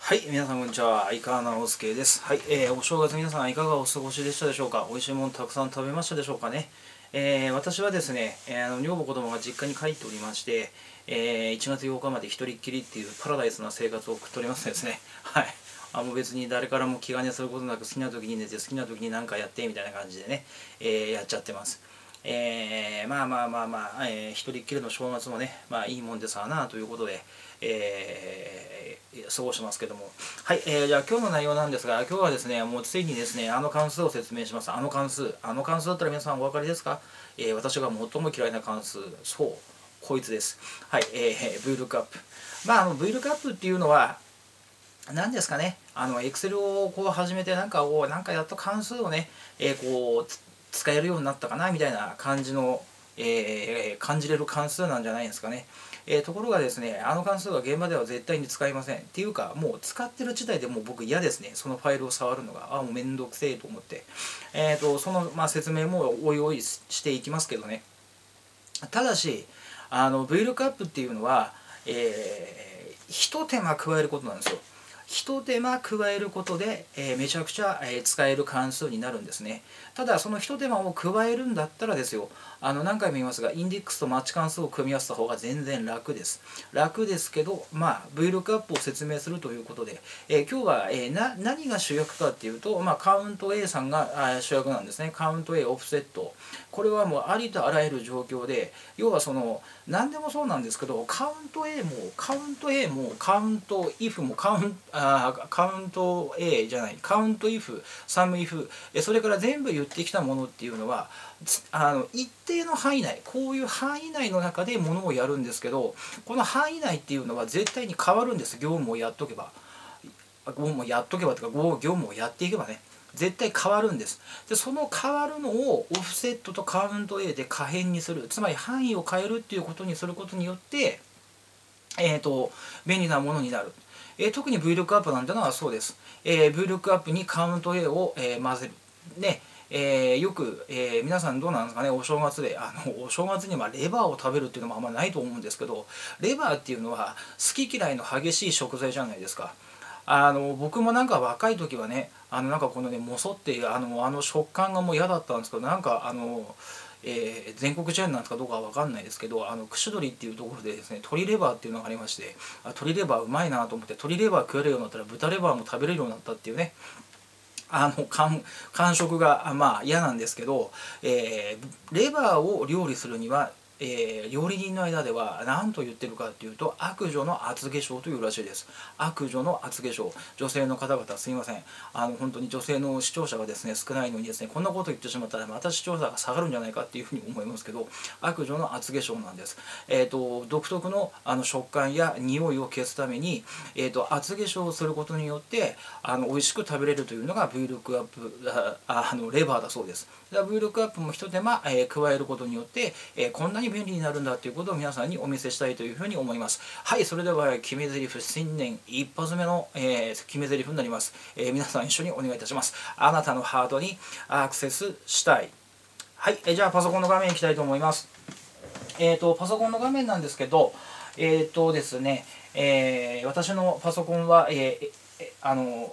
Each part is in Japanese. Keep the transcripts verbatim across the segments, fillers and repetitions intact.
はい、皆さんこんにちは。相川直輔です。はい、えー、お正月皆さんいかがお過ごしでしたでしょうか。美味しいものたくさん食べましたでしょうかね。えー、私はですね、えー、あの女房子供が実家に帰っておりまして、えー、いちがつようかまで一人っきりっていうパラダイスな生活を送っておりますですね。はい。あもう別に誰からも気兼ねすることなく好きな時に寝て好きな時に何かやってみたいな感じでね、えー、やっちゃってます。えー、まあまあまあまあ、えー、一人っきりの正月もね、まあいいもんでさあなということで、えー、過ごしてますけども。はい、えー、じゃあ今日の内容なんですが、今日はですね、もうついにですね、あの関数を説明します。あの関数。あの関数だったら皆さんお分かりですか？えー、私が最も嫌いな関数。そう、こいつです。はい、えー、VLOOKUP。まあ、あの VLOOKUP っていうのは、何ですかね、あの、Excel をこう始めて、なんかを、なんかやっと関数をね、えー、こう、使えるようになったかな、みたいな感じの、えー、感じれる関数なんじゃないですかね。えー、ところがですね、あの関数は現場では絶対に使いません。っていうか、もう使ってる時代でもう僕嫌ですね。そのファイルを触るのが。あ、もうめんどくせえと思って。えーと、その、まあ、説明もおいおいしていきますけどね。ただし、あの、VLOOKUP っていうのは、えー、一手間加えることなんですよ。一手間加えることで、えー、めちゃくちゃ、えー、使える関数になるんですね。ただその一手間を加えるんだったらですよ、あの何回も言いますが、インデックスとマッチ関数を組み合わせた方が全然楽です。楽ですけど、まあ、VLOOKUP を説明するということで、えー、今日は、えー、な何が主役かっていうと、まあ、カウント A さんが主役なんですね。カウント A オフセット。これはもうありとあらゆる状況で、要はその、何でもそうなんですけど、カウント A もカウント A もカウント if もカウンあカウント A じゃないカウント if サム if それから全部言ってきたものっていうのはあの一定の範囲内、こういう範囲内の中でものをやるんですけど、この範囲内っていうのは絶対に変わるんです。業務をやっとけば業務をやっとけばとか業務をやっていけばね、絶対変わるんです。でその変わるのをオフセットとカウント A で可変にする、つまり範囲を変えるっていうことにすることによって、えーと、便利なものになる。えー、特に VLOOKUP なんてのはそうです。えー、VLOOKUP にカウント A を、えー、混ぜる。ねえー、よく、えー、皆さんどうなんですかね、お正月で、あのお正月にはレバーを食べるっていうのもあんまないと思うんですけど、レバーっていうのは好き嫌いの激しい食材じゃないですか。あの僕もなんか若い時はね、あのなんかこのねもそっていうあのあの食感がもう嫌だったんですけど、なんかあの、えー、全国チェーンなんですかどうかは分かんないですけど、あの串取りっていうところでですね、鶏レバーっていうのがありまして、あ鶏レバーうまいなと思って、鶏レバー食えるようになったら豚レバーも食べれるようになったっていうね、あの感感触がまあ嫌なんですけど、えー、レバーを料理するには、えー、料理人の間では何と言ってるかっていうと、悪女の厚化粧というらしいです。悪女の厚化粧。女性の方々すいません、あの本当に女性の視聴者がですね少ないのにですね、こんなこと言ってしまったらまた視聴者が下がるんじゃないかっていうふうに思いますけど、悪女の厚化粧なんです。えーと独特のあの食感や匂いを消すために、えーと厚化粧をすることによってあの美味しく食べれるというのが VLOOKUP ああのレバーだそうです。VLOOKUP も一手間、えー、加えることによって、えー、こんなに便利になるんだということを皆さんにお見せしたいというふうに思います。はい、それでは決め台詞、新年一発目の、えー、決め台詞になります、えー。皆さん一緒にお願いいたします。あなたのハートにアクセスしたい。はい、えー、じゃあパソコンの画面いきたいと思います。えっ、ー、とパソコンの画面なんですけど、えっ、ー、とですね、えー、私のパソコンは、えー、あの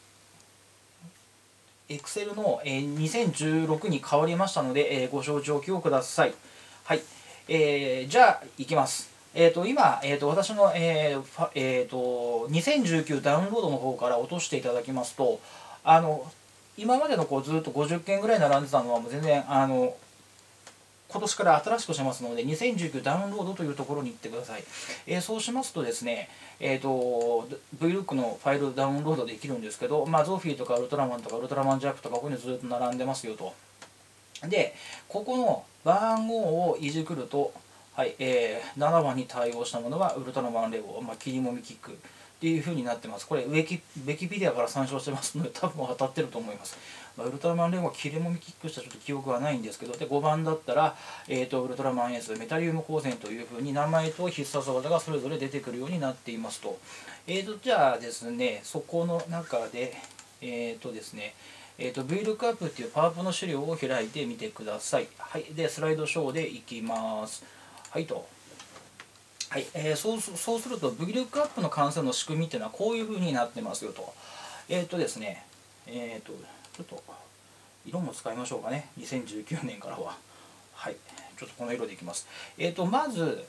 Excel の、えー、にせんじゅうろくに変わりましたので、えー、ご承知おきをください。はい。えー、じゃあ、いきます。えーと、今、えーと、私の、えーえーと、にせんじゅうきゅうダウンロードの方から落としていただきますと、あの、今までのこうずっとごじゅっけんぐらい並んでたのはもう全然、あの、今年から新しくしますので、にせんじゅうきゅうダウンロードというところに行ってください。えー、そうしますとですね、えーと、VLOOK のファイルダウンロードできるんですけど、まあ、ゾフィーとかウルトラマンとかウルトラマンジャックとかここにずっと並んでますよと。で、ここの番号をいじくると、はい、えー、ななばんに対応したものはウルトラマンレゴ、まあ、切りもみキックっていう風になってます。これウィキ、ウィキペディアから参照してますので多分当たってると思います。まあ、ウルトラマンレゴは切れもみキックしたちょっと記憶はないんですけど、でごばんだったら、えーと、ウルトラマンエース、メタリウム光線という風に名前と必殺技がそれぞれ出てくるようになっていますと。えーと、じゃあですね、そこの中で、えーとですね、えーと、VLOOKUP っていうパワポの資料を開いてみてください。はい。で、スライドショーでいきます。はいと。 はい、えー、そうすそうすると VLOOKUP の関数の仕組みっていうのはこういうふうになってますよと。えっ、ー、とですね、えっ、ー、と、ちょっと色も使いましょうかね、にせんじゅうきゅうねんからは。はい、ちょっとこの色でいきます。えっ、ー、と、まず、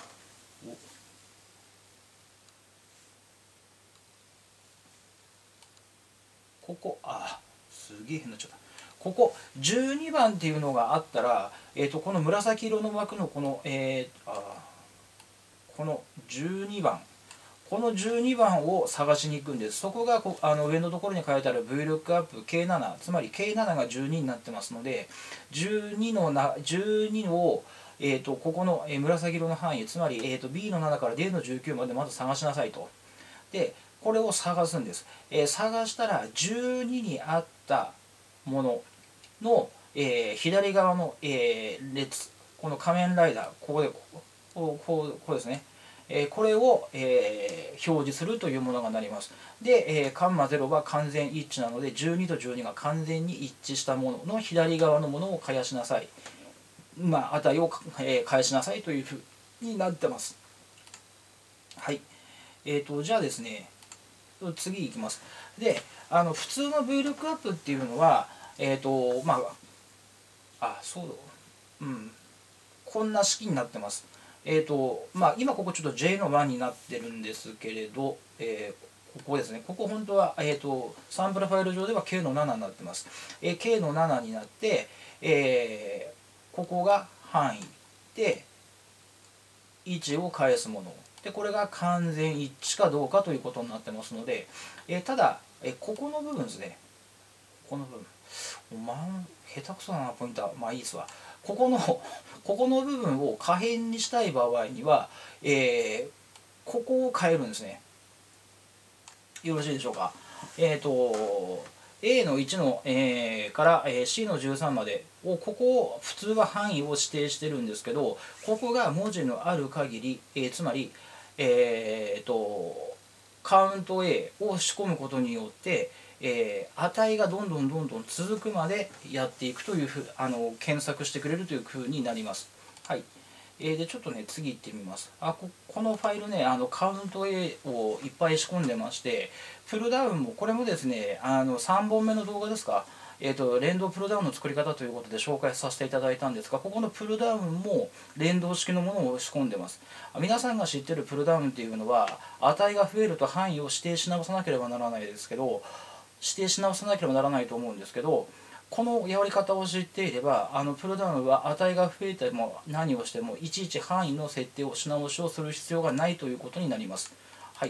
ここ、あ、すげえ変なっちゃった。ここじゅうにばんっていうのがあったら、えー、とこの紫色の枠のこの、えー、あこのじゅうにばん、このじゅうにばんを探しに行くんです。そこがこあの上のところに書いてある VLOOKUP ケーセブン、つまり ケーセブン がじゅうにになってますので、じゅうにのなじゅうにを、えー、とここの紫色の範囲、つまり、えー、と ビー のななから ディー のじゅうきゅうまでまず探しなさいと。で、これを探すんです。えー、探したらじゅうににあったものの、えー、左側の、えー、列、この仮面ライダー、ここで、こう、こう、こうですね。えー、これを、えー、表示するというものがなります。で、えー、カンマゼロは完全一致なので、じゅうにとじゅうにが完全に一致したものの左側のものを返しなさい。まあ、値を、えー、返しなさいというふうになってます。はい。えーと、じゃあですね、次いきます。で、あの普通の VLOOKUP っていうのは、えっ、ー、と、まあ、あ、そうだ、うん、こんな式になってます。えっ、ー、と、まあ、今ここちょっと ジェイ のいちになってるんですけれど、えー、ここですね、ここ本当は、えーと、サンプルファイル上では ケーセブン になってます。えー、ケーセブン になって、えー、ここが範囲で、いちを返すもので、これが完全一致かどうかということになってますので、えー、ただ、えー、ここの部分ですね、この部分、まあ、下手くそだなポインター、まあいいですわ。ここのここの部分を可変にしたい場合には、えー、ここを変えるんですね。よろしいでしょうか。えっ、ー、と A のいちの、えー、から、えー、シー のじゅうさんまでを、ここを普通は範囲を指定してるんですけど、ここが文字のある限り、えー、つまり、えー、とカウント A を仕込むことによって、えー、値がどんどんどんどん続くまでやっていくというふうあの検索してくれるというふうになります。はい。えー、でちょっとね次行ってみます。あここのファイルねあのカウント A をいっぱい仕込んでまして、プルダウンもこれもですねあのさんぼんめの動画ですか、えーと、連動プルダウンの作り方ということで紹介させていただいたんですが、ここのプルダウンも連動式のものを仕込んでます。皆さんが知ってるプルダウンっていうのは値が増えると範囲を指定し直さなければならないですけど指定し直さなければならないと思うんですけど、このやり方を知っていれば、あのプルダウンは値が増えても何をしてもいちいち範囲の設定をし直しをする必要がないということになります。はい。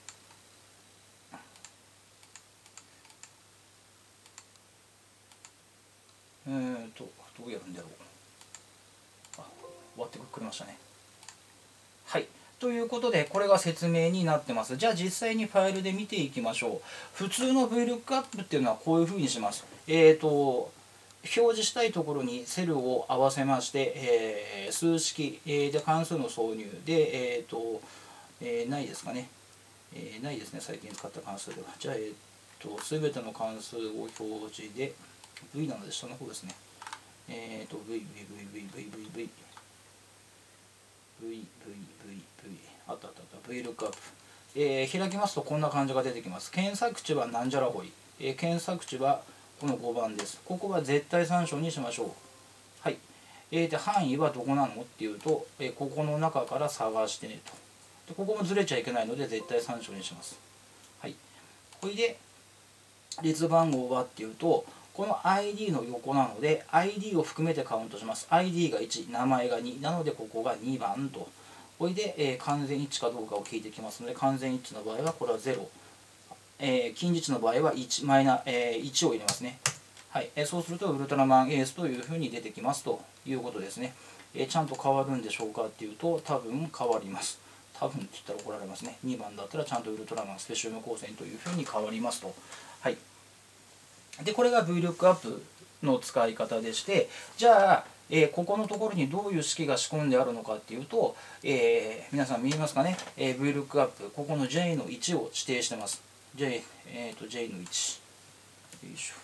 えーと、どうやるんだろう。あ、終わってくれましたね。はい。ということで、これが説明になってます。じゃあ実際にファイルで見ていきましょう。普通の VLOOKUP っていうのはこういうふうにします。えーと、表示したいところにセルを合わせまして、えー、数式、えー、で関数の挿入で、えーとえー、ないですかね、えー、ないですね、最近使った関数では。じゃあ、えーと、すべての関数を表示で、V なので下の方ですね。えーと、V、V、V、V、V、V、V、V、V、V、V、あったあったあった、VLOOKUP。えー、開きますとこんな感じが出てきます。検索値はなんじゃらほい。えー、検索値はこのごばんです。ここは絶対参照にしましょう。はい。えー、で範囲はどこなのっていうと、えー、ここの中から探してねと。でここもずれちゃいけないので絶対参照にします。はい。これで列番号はっていうと、この アイディー の横なので アイディー を含めてカウントします。アイディー がいち、名前がになのでここがにばんと。これで、えー、完全一致かどうかを聞いてきますので、完全一致の場合はこれはゼロ、えー、近似値の場合はいち、マイナ、えー、いちを入れますね。はい、えー、そうするとウルトラマンエースというふうに出てきますということですね。えー、ちゃんと変わるんでしょうかっていうと、多分変わります。多分って言ったら怒られますね。にばんだったらちゃんとウルトラマンスペシウム光線というふうに変わりますと。はい。で、これが VLOOKUP の使い方でして、じゃあ、えー、ここのところにどういう式が仕込んであるのかっていうと、えー、皆さん見えますかね、えー、VLOOKUP、ここの ジェイ のいちを指定してます。J、えーと、ジェイ のいち。よいしょ。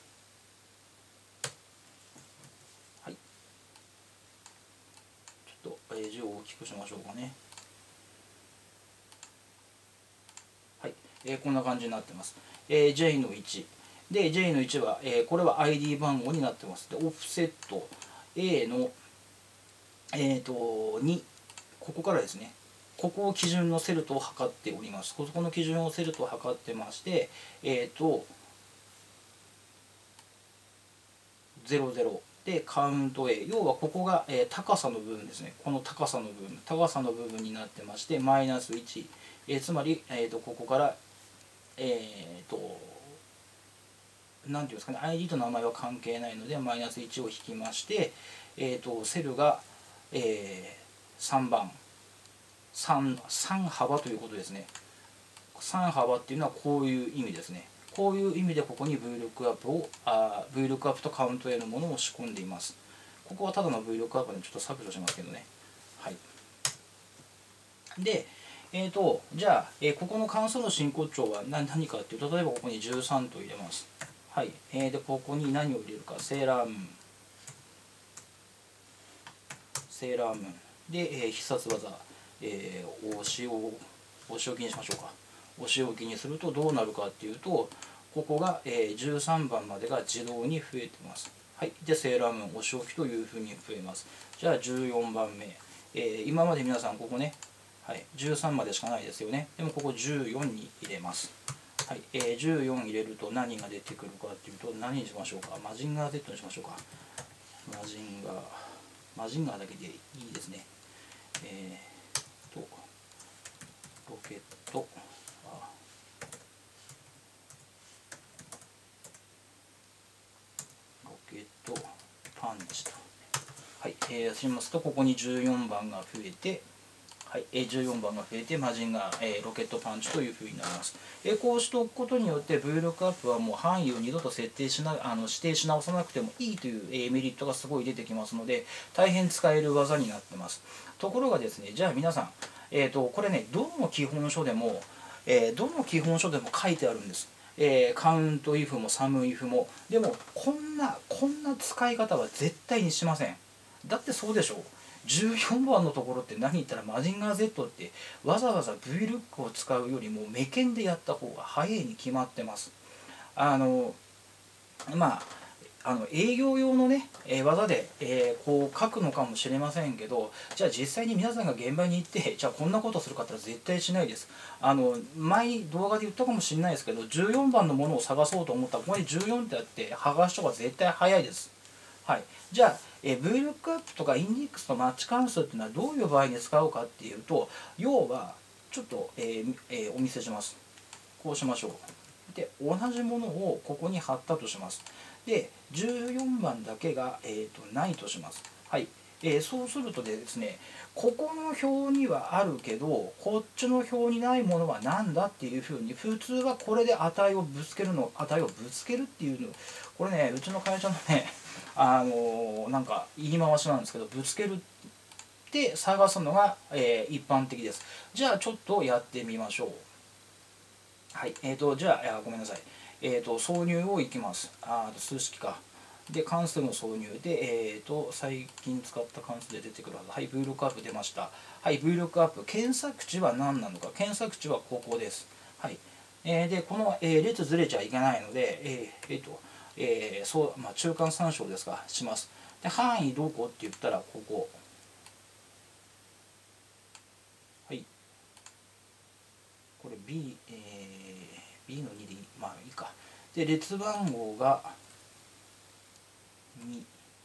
はい。ちょっとえー、字を大きくしましょうかね。はい、えー、こんな感じになってます。えー、ジェイ のいち。で、ジェイ のいちは、えー、これは アイディー 番号になってます。で、オフセット A の、えー、とに、ここからですね、ここを基準のセルトを測っております。ここの基準をセルトを測ってまして、えっ、ー、と、ゼロゼロでカウント A、要はここが、えー、高さの部分ですね。この高さの部分、高さの部分になってまして、マイナスいち、えー、つまり、えー、とここから、えっ、ー、と、なんていうんですかね、アイディー と名前は関係ないので、マイナスいちを引きまして、えー、とセルが、えー、さんばん、3, 3幅ということですね。さん幅っていうのはこういう意味ですね。こういう意味でここに VLOOKUP をあ VLOOKUP とカウント A のものを仕込んでいます。ここはただの VLOOKUP でちょっと削除しますけどね。はい。で、えーと、じゃあ、えー、ここの関数の真骨頂は何かっていうと、例えばここにじゅうさんと入れます。はい。えー、で、ここに何を入れるか、セーラームーン。セーラームーン。で、えー、必殺技、えー、お仕置お仕置きにしましょうか。お仕置きにするとどうなるかっていうと、ここが、えー、じゅうさんばんまでが自動に増えてます。はい。で、セーラームーン、お仕置きというふうに増えます。じゃあじゅうよんばんめ。えー、今まで皆さんここね、はい、じゅうさんまでしかないですよね。でもここじゅうよんに入れます。はい、えー、じゅうよん入れると何が出てくるかっていうと、何にしましょうか。マジンガー Z にしましょうか。マジンガー、マジンガーだけでいいですね。えー、と、ロケット、あロケットパンチと。はい、えー、しますと、ここにじゅうよんばんが増えて、はい、じゅうよんばんが増えて、マジンガー、えー、ロケットパンチというふうになります。えー、こうしておくことによって、VLOOKUP はもう範囲を二度と設定しなあの指定し直さなくてもいいという、えー、メリットがすごい出てきますので、大変使える技になってます。ところがですね、じゃあ皆さん、えーと、これね、どの基本書でも、えー、どの基本書でも書いてあるんです。えー、カウント if もサム if も。でも、こんな、こんな使い方は絶対にしません。だってそうでしょう。じゅうよんばんのところって何言ったらマジンガー Z ってわざわざ VLOOK を使うよりも目剣でやった方が早いに決まってます。あのまああの営業用のね、えー、技で、えー、こう書くのかもしれませんけど、じゃあ実際に皆さんが現場に行ってじゃあこんなことするかって言ったら絶対しないです。あの前に動画で言ったかもしれないですけど、じゅうよんばんのものを探そうと思ったらここにじゅうよんってあって剥がしとか絶対早いです。はい、じゃあ、えー、VLOOKUP とかインデックスとマッチ関数っていうのはどういう場合に使うかっていうと、要はちょっと、えーえー、お見せします。こうしましょう。で同じものをここに貼ったとします。でじゅうよんばんだけが、えー、とないとします。はい、えー、そうするとですね、ここの表にはあるけどこっちの表にないものは何だっていうふうに、普通はこれで値をぶつけるの値をぶつけるっていうの、これねうちの会社のねあのー、なんか言い回しなんですけど、ぶつけるって探すのが、えー、一般的です。じゃあちょっとやってみましょう。はい、えーと、じゃあ、ごめんなさい。えーと、挿入をいきます。あ数式か。で、関数の挿入で、えーと、最近使った関数で出てくるはず。はい、VLOOKUP 出ました。はい、VLOOKUP。検索値は何なのか。検索値はここです。はい。えー、で、この、えー、列ずれちゃいけないので、えー、えーと、えー、そう、まあ、中間参照ですか、します。で、範囲どこって言ったら、ここ。はい。これ B、えー、B のにでまあいいか。で列番号がに、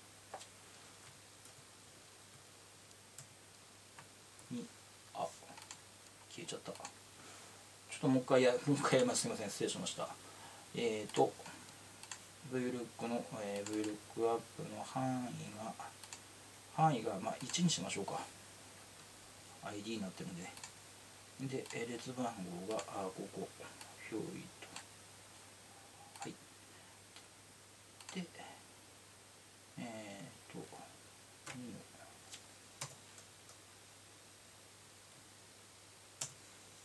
に、あ消えちゃった。ちょっともう一回やもう一回やります。すみません、失礼しました。えっ、ー、と VLOOK の、えー、VLOOKUP の範囲が範囲がまあいちにしましょうか。 アイディー になってるんで。で列番号があここ表意と、はい。でえっ、ー、とにの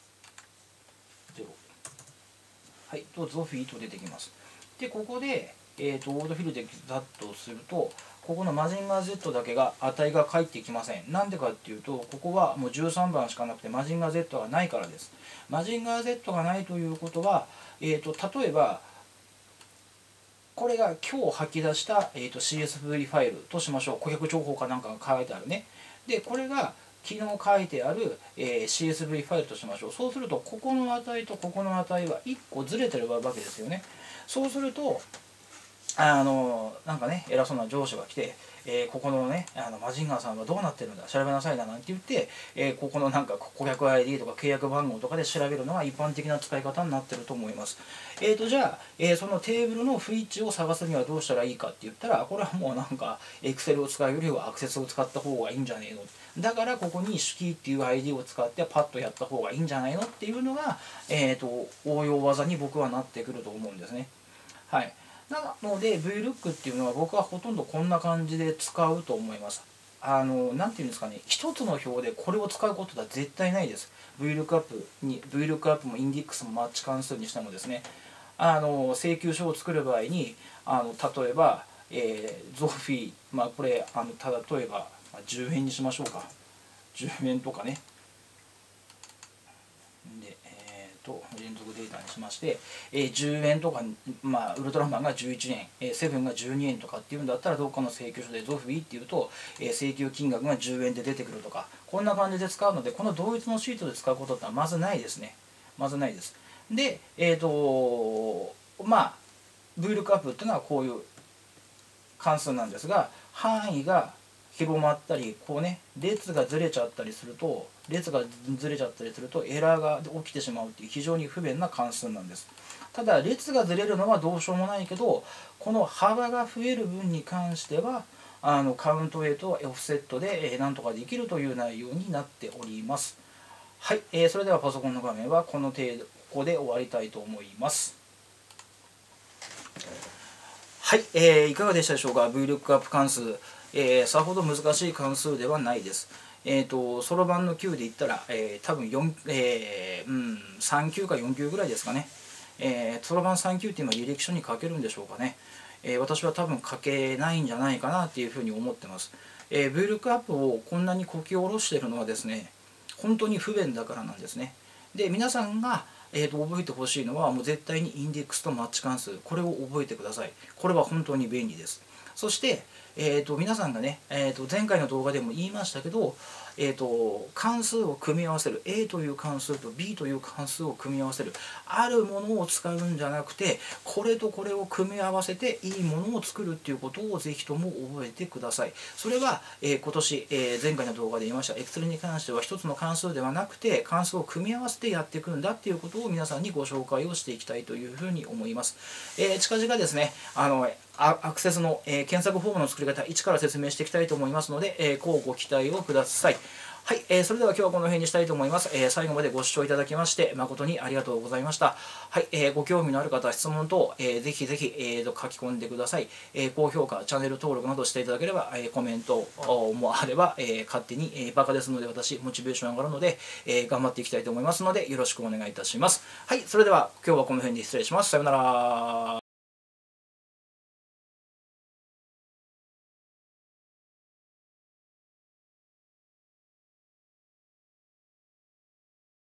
ゼロ、はい、とゾフィーと出てきます。でここで、 えー、とオートフィルでざっとすると、ここのマジンガー Z だけが値が返ってきません。なんでかっていうと、ここはもうじゅうさんばんしかなくてマジンガー Z がないからです。マジンガー Z がないということは、えー、と例えばこれが今日吐き出した、えー、と シーエスブイ ファイルとしましょう。顧客情報かなんかが書いてあるね。でこれが昨日書いてある、えー、シーエスブイ ファイルとしましょう。そうするとここの値とここの値はいっこずれてるわけですよね。そうするとあのなんかね偉そうな上司が来て、えー、ここのねあのマジンガーさんはどうなってるんだ調べなさいななんて言って、えー、ここのなんか顧客 アイディー とか契約番号とかで調べるのが一般的な使い方になってると思います。えーとじゃあ、えー、そのテーブルの不一致を探すにはどうしたらいいかって言ったら、これはもうなんか Excel を使うよりはアクセスを使った方がいいんじゃねえの、だからここに手記っていう アイディー を使ってパッとやった方がいいんじゃないのっていうのが、えーと応用技に僕はなってくると思うんですね。はい。なので ブイルック っていうのは僕はほとんどこんな感じで使うと思います。あの、なんていうんですかね、一つの表でこれを使うことは絶対ないです。ブイルックアップ に、ブイルックアップ もインデックスもマッチ関数にしてもですね、あの、請求書を作る場合に、あの、例えば、えー、ゾフィー、まあこれ、あの、た例えばじゅうえんにしましょうか。じゅうえんとかね。で、と連続データにしまして、えー、じゅうえんとか、まあ、ウルトラマンがじゅういちえん、えー、セブンがじゅうにえんとかっていうんだったら、どっかの請求書でゾフィーっていうと、えー、請求金額がじゅうえんで出てくるとか、こんな感じで使うので、この同一のシートで使うことってのはまずないですね。まずないです。で、えっ、ー、とまあ ブイルックアップっていうのはこういう関数なんですが、範囲が広まったり、こうね、列がずれちゃったりすると、列がずれちゃったりするとエラーが起きてしまうっていう非常に不便な関数なんです。ただ列がずれるのはどうしようもないけど、この幅が増える分に関してはあのカウント A とオフセットでなんとかできるという内容になっております。はい、えー、それではパソコンの画面はこの程度、ここで終わりたいと思います。はい、えー、いかがでしたでしょうか。 ブイルックアップ 関数、えー、さほど難しい関数ではないです。えーと、そろばんの級で言ったら、えー、多分よん、えーうん、さん級かよん級ぐらいですかね。そろばんさん級っていうのは履歴書に書けるんでしょうかね。えー、私は多分書けないんじゃないかなっていうふうに思ってます。えー、ブイルックアップ をこんなにこき下ろしているのはですね、本当に不便だからなんですね。で、皆さんがえー、と覚えてほしいのはもう絶対にインデックスとマッチ関数、これを覚えてください。これは本当に便利です。そして、えー、と皆さんがね、えー、と前回の動画でも言いましたけど、えー、と関数を組み合わせる A という関数と B という関数を組み合わせる、あるものを使うんじゃなくてこれとこれを組み合わせていいものを作るっていうことをぜひとも覚えてください。それは、えー、今年、えー、前回の動画で言いました Excel に関しては一つの関数ではなくて関数を組み合わせてやっていくんだっていうことを皆さんにご紹介をしていきたいというふうに思います。えー、近々ですね、あのアクセスの、えー、検索フォームの作り方一から説明していきたいと思いますので、えー、こうご期待をください。はい、えー、それでは今日はこの辺にしたいと思います。えー、最後までご視聴いただきまして誠にありがとうございました。はい、えー、ご興味のある方、質問等、えー、ぜひぜひ、えー、と書き込んでください。えー、高評価、チャンネル登録などしていただければ、えー、コメントもあれば、えー、勝手に、えー、バカですので私、モチベーション上がるので、えー、頑張っていきたいと思いますので、よろしくお願いいたします。はい、それでは今日はこの辺で失礼します。さようなら。